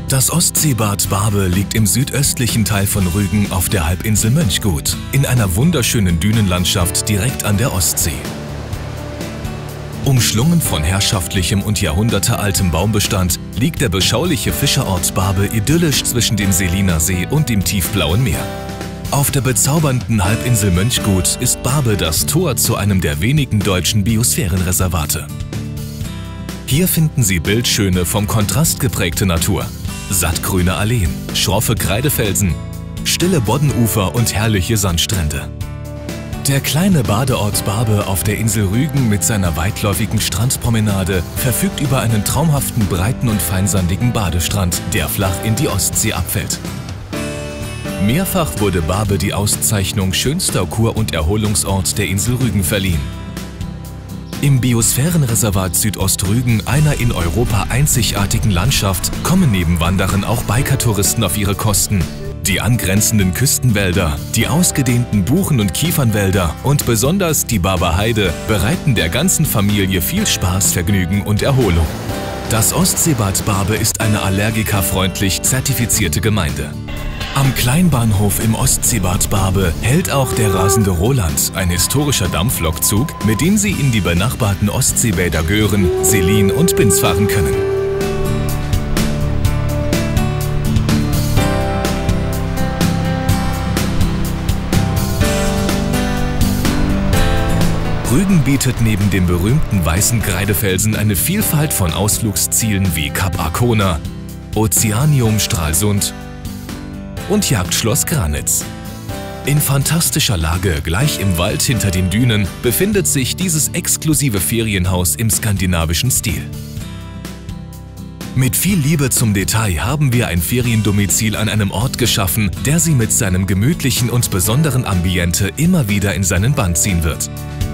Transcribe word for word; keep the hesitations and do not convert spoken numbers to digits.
Das Ostseebad Barbe liegt im südöstlichen Teil von Rügen auf der Halbinsel Mönchgut, in einer wunderschönen Dünenlandschaft direkt an der Ostsee. Umschlungen von herrschaftlichem und jahrhundertealtem Baumbestand liegt der beschauliche Fischerort Barbe idyllisch zwischen dem Seliner See und dem tiefblauen Meer. Auf der bezaubernden Halbinsel Mönchgut ist Barbe das Tor zu einem der wenigen deutschen Biosphärenreservate. Hier finden Sie bildschöne, vom Kontrast geprägte Natur, sattgrüne Alleen, schroffe Kreidefelsen, stille Boddenufer und herrliche Sandstrände. Der kleine Badeort Barbe auf der Insel Rügen mit seiner weitläufigen Strandpromenade verfügt über einen traumhaften, breiten und feinsandigen Badestrand, der flach in die Ostsee abfällt. Mehrfach wurde Barbe die Auszeichnung schönster Kur- und Erholungsort der Insel Rügen verliehen. Im Biosphärenreservat Südostrügen, einer in Europa einzigartigen Landschaft, kommen neben Wandern auch Biker-Touristen auf ihre Kosten. Die angrenzenden Küstenwälder, die ausgedehnten Buchen- und Kiefernwälder und besonders die Barber Heide bereiten der ganzen Familie viel Spaß, Vergnügen und Erholung. Das Ostseebad Barbe ist eine allergikerfreundlich zertifizierte Gemeinde. Am Kleinbahnhof im Ostseebad Barbe hält auch der rasende Roland, ein historischer Dampflokzug, mit dem Sie in die benachbarten Ostseebäder Göhren, Selin und Binz fahren können. Rügen bietet neben dem berühmten weißen Kreidefelsen eine Vielfalt von Ausflugszielen wie Kap Arkona, Ozeanium Stralsund und Jagdschloss Granitz. In fantastischer Lage, gleich im Wald hinter den Dünen, befindet sich dieses exklusive Ferienhaus im skandinavischen Stil. Mit viel Liebe zum Detail haben wir ein Feriendomizil an einem Ort geschaffen, der Sie mit seinem gemütlichen und besonderen Ambiente immer wieder in seinen Bann ziehen wird.